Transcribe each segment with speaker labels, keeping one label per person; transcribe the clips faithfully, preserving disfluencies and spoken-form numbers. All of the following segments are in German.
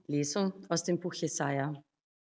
Speaker 1: Lesung aus dem Buch Jesaja.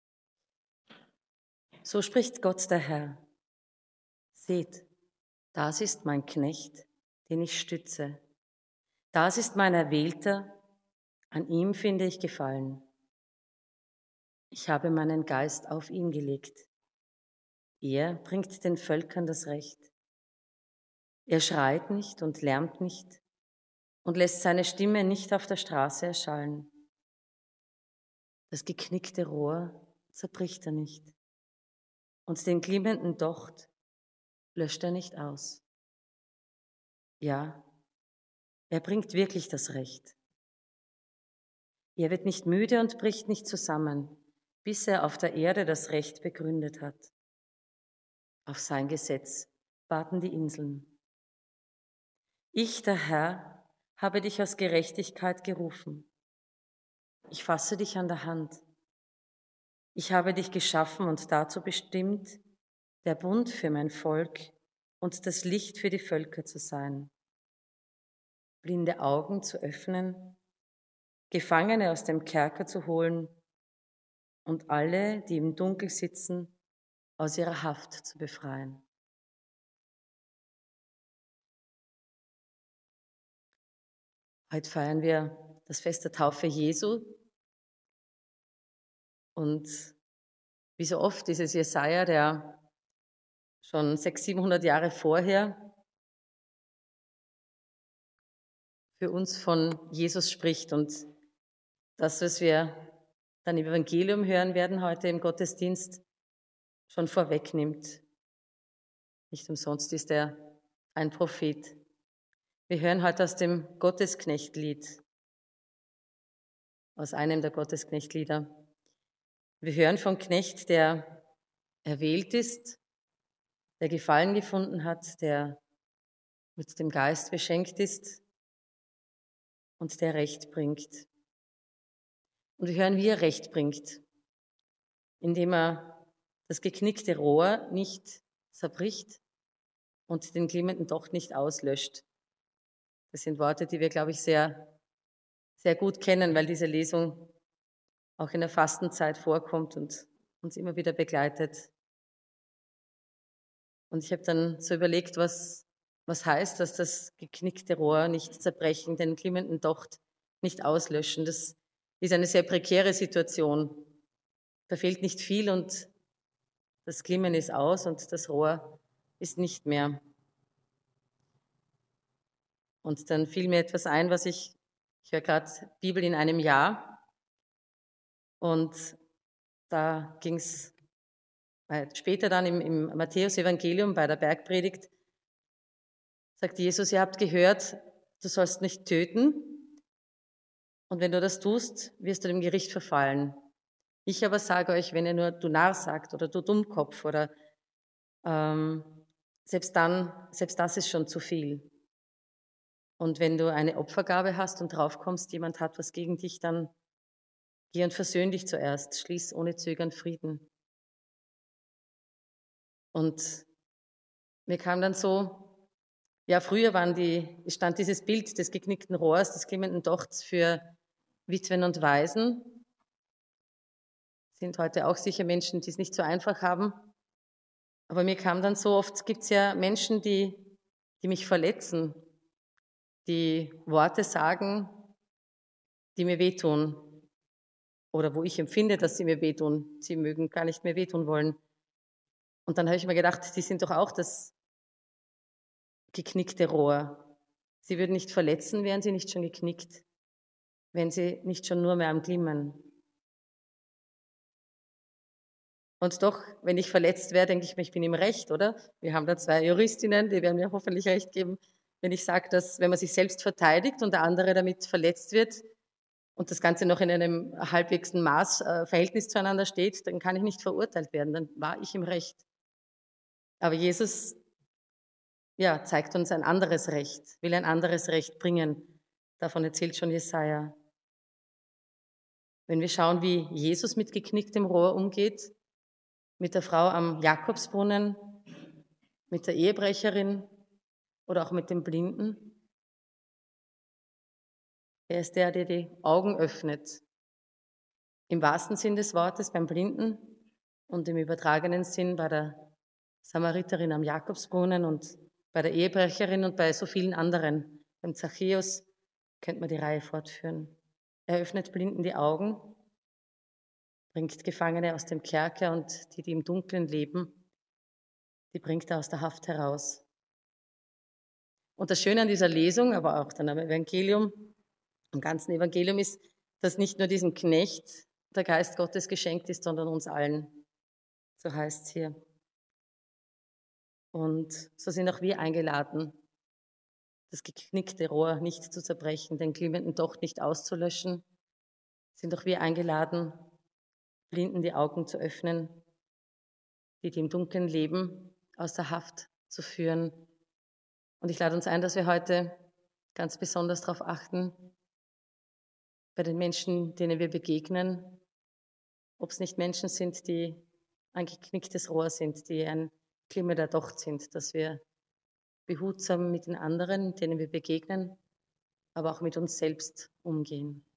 Speaker 1: So spricht Gott der Herr: Seht, das ist mein Knecht, den ich stütze. Das ist mein Erwählter, an ihm finde ich Gefallen. Ich habe meinen Geist auf ihn gelegt. Er bringt den Völkern das Recht. Er schreit nicht und lärmt nicht und lässt seine Stimme nicht auf der Straße erschallen. Das geknickte Rohr zerbricht er nicht und den glimmenden Docht löscht er nicht aus. Ja, er bringt wirklich das Recht. Er wird nicht müde und bricht nicht zusammen, bis er auf der Erde das Recht begründet hat. Auf sein Gesetz warten die Inseln. Ich, der Herr, habe dich aus Gerechtigkeit gerufen. Ich fasse dich an der Hand. Ich habe dich geschaffen und dazu bestimmt, der Bund für mein Volk und das Licht für die Völker zu sein, blinde Augen zu öffnen, Gefangene aus dem Kerker zu holen und alle, die im Dunkel sitzen, aus ihrer Haft zu befreien. Heute feiern wir das Fest der Taufe Jesu und wie so oft ist es Jesaja, der schon sechshundert, siebenhundert Jahre vorher für uns von Jesus spricht. Und das, was wir dann im Evangelium hören werden heute im Gottesdienst, schon vorwegnimmt. Nicht umsonst ist er ein Prophet. Wir hören heute aus dem Gottesknechtlied, aus einem der Gottesknechtlieder. Wir hören vom Knecht, der erwählt ist, der Gefallen gefunden hat, der mit dem Geist beschenkt ist und der Recht bringt. Und wir hören, wie er Recht bringt, indem er das geknickte Rohr nicht zerbricht und den glimmenden Docht nicht auslöscht. Das sind Worte, die wir, glaube ich, sehr, sehr gut kennen, weil diese Lesung auch in der Fastenzeit vorkommt und uns immer wieder begleitet. Und ich habe dann so überlegt, was, was heißt, dass das geknickte Rohr nicht zerbrechen, den glimmenden Docht nicht auslöschen. Das ist eine sehr prekäre Situation. Da fehlt nicht viel und das Glimmen ist aus und das Rohr ist nicht mehr. Und dann fiel mir etwas ein, was ich, ich höre gerade Bibel in einem Jahr und da ging es später dann im, im Matthäus-Evangelium bei der Bergpredigt, sagt Jesus, ihr habt gehört, du sollst nicht töten und wenn du das tust, wirst du dem Gericht verfallen. Ich aber sage euch, wenn ihr nur du Narr sagt oder du Dummkopf oder ähm, selbst dann, selbst das ist schon zu viel. Und wenn du eine Opfergabe hast und draufkommst, jemand hat was gegen dich, dann geh und versöhn dich zuerst, schließ ohne Zögern Frieden. Und mir kam dann so, ja, früher waren die, stand dieses Bild des geknickten Rohrs, des glimmenden Dochts für Witwen und Waisen. Sind heute auch sicher Menschen, die es nicht so einfach haben. Aber mir kam dann so, oft gibt es ja Menschen, die, die mich verletzen, die Worte sagen, die mir wehtun. Oder wo ich empfinde, dass sie mir wehtun. Sie mögen gar nicht mehr wehtun wollen. Und dann habe ich mir gedacht, die sind doch auch das geknickte Rohr. Sie würden nicht verletzen, wären sie nicht schon geknickt, wenn sie nicht schon nur mehr am Glimmen. Und doch, wenn ich verletzt wäre, denke ich mir, ich bin im Recht, oder? Wir haben da zwei Juristinnen, die werden mir hoffentlich recht geben, wenn ich sage, dass wenn man sich selbst verteidigt und der andere damit verletzt wird und das Ganze noch in einem halbwegs Maß, äh, Verhältnis zueinander steht, dann kann ich nicht verurteilt werden, dann war ich im Recht. Aber Jesus, ja, zeigt uns ein anderes Recht, will ein anderes Recht bringen. Davon erzählt schon Jesaja. Wenn wir schauen, wie Jesus mit geknicktem Rohr umgeht, mit der Frau am Jakobsbrunnen, mit der Ehebrecherin oder auch mit dem Blinden. Er ist der, der die Augen öffnet, im wahrsten Sinn des Wortes beim Blinden und im übertragenen Sinn bei der Samariterin am Jakobsbrunnen und bei der Ehebrecherin und bei so vielen anderen. Beim Zachäus könnte man die Reihe fortführen. Er öffnet Blinden die Augen, bringt Gefangene aus dem Kerker und die, die im Dunkeln leben, die bringt er aus der Haft heraus. Und das Schöne an dieser Lesung, aber auch dann am Evangelium, am ganzen Evangelium ist, dass nicht nur diesem Knecht der Geist Gottes geschenkt ist, sondern uns allen. So heißt es hier. Und so sind auch wir eingeladen, das geknickte Rohr nicht zu zerbrechen, den glimmenden Docht nicht auszulöschen. Sind auch wir eingeladen, Blinden die Augen zu öffnen, die, die im Dunkeln leben, aus der Haft zu führen. Und ich lade uns ein, dass wir heute ganz besonders darauf achten, bei den Menschen, denen wir begegnen, ob es nicht Menschen sind, die ein geknicktes Rohr sind, die ein glimmender Docht sind, dass wir behutsam mit den anderen, denen wir begegnen, aber auch mit uns selbst umgehen.